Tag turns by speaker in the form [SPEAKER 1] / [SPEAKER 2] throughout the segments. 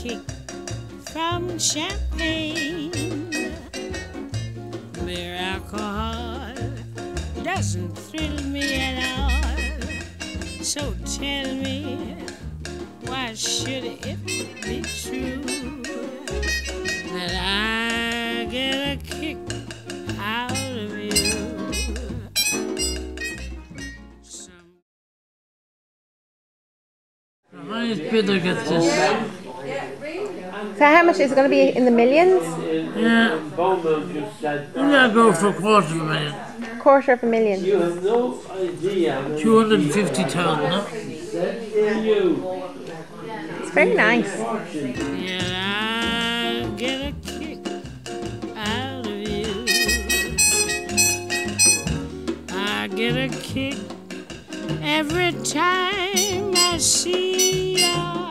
[SPEAKER 1] kick from champagne. Mere alcohol doesn't thrill me at all. So tell me, why should it be true that I get a kick out of you?
[SPEAKER 2] The highest bidder gets this.
[SPEAKER 3] So how much is it going to be, in the millions?
[SPEAKER 2] Yeah, I'm going to go for $250,000.
[SPEAKER 3] $250,000.
[SPEAKER 4] You have no idea.
[SPEAKER 2] 250,000, no?
[SPEAKER 3] It's very nice.
[SPEAKER 1] Yeah, I get a kick out of you. I get a kick every time I see you.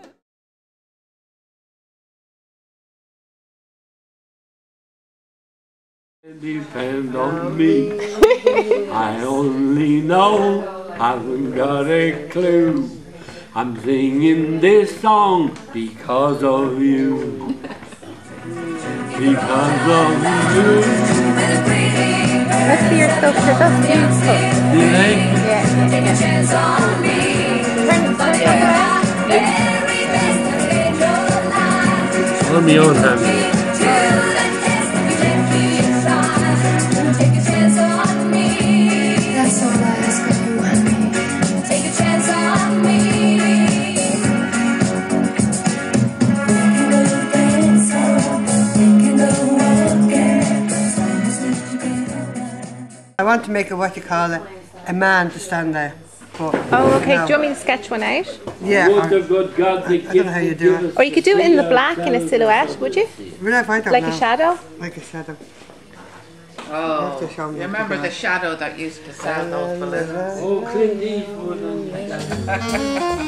[SPEAKER 4] Depend on me. I only know, haven't got a clue. I'm singing this song because of you. Because of you.
[SPEAKER 3] Let's see your stuff, because that's beautiful.
[SPEAKER 4] Yeah.
[SPEAKER 3] Take a chance on me.
[SPEAKER 4] On my own hand.
[SPEAKER 5] I want to make a, what you call it, a man to stand there. But,
[SPEAKER 3] oh, okay. Do you want me to sketch one out?
[SPEAKER 5] Yeah.
[SPEAKER 4] What a good God,
[SPEAKER 5] I don't know how you do it.
[SPEAKER 3] Or you could do it in the black in a silhouette, would you? Like a shadow?
[SPEAKER 5] Like a shadow.
[SPEAKER 6] Oh, you remember the shadow that used to sell those balloons?
[SPEAKER 4] Oh, Clint Eastwood.